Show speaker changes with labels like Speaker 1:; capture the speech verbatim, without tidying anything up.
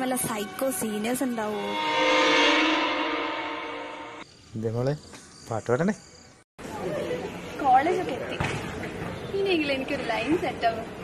Speaker 1: വല്ല psycho seniors ഉണ്ടാവോ?
Speaker 2: ഇതേപോലെ പാട്ട് പാടണേ.
Speaker 1: കോളേജൊക്കെ എത്തി, ഇനിയെങ്കിലും എനിക്കൊരു ലൈൻ സെറ്റ് ആവും.